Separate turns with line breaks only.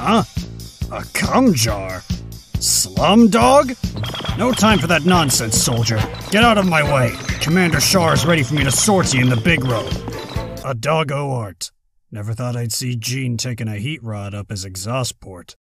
Huh? A cum jar? Slum dog? No time for that nonsense, soldier. Get out of my way. Commander Shar is ready for me to sortie in the big road. A doggo art. Never thought I'd see Gene taking a heat rod up his exhaust port.